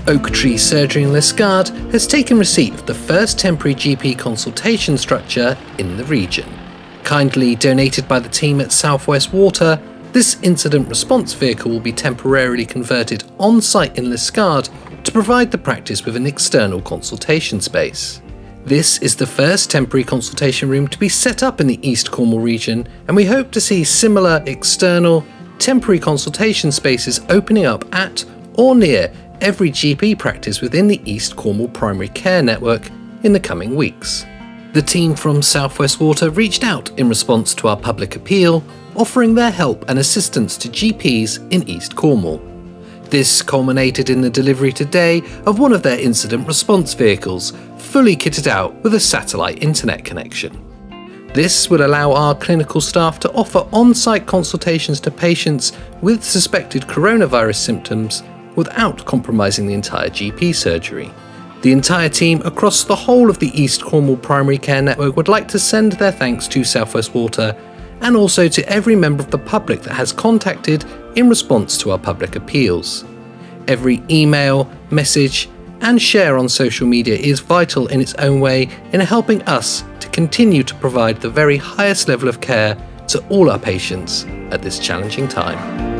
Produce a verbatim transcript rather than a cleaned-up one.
Oak Tree Surgery in Liskeard has taken receipt of the first temporary G P consultation structure in the region. Kindly donated by the team at South West Water, this incident response vehicle will be temporarily converted on-site in Liskeard to provide the practice with an external consultation space. This is the first temporary consultation room to be set up in the East Cornwall region, and we hope to see similar external, temporary consultation spaces opening up at or near every G P practice within the East Cornwall Primary Care Network in the coming weeks. The team from South West Water reached out in response to our public appeal, offering their help and assistance to G Ps in East Cornwall. This culminated in the delivery today of one of their incident response vehicles, fully kitted out with a satellite internet connection. This will allow our clinical staff to offer on-site consultations to patients with suspected coronavirus symptoms without compromising the entire G P surgery. The entire team across the whole of the East Cornwall Primary Care Network would like to send their thanks to South West Water and also to every member of the public that has contacted in response to our public appeals. Every email, message and share on social media is vital in its own way in helping us to continue to provide the very highest level of care to all our patients at this challenging time.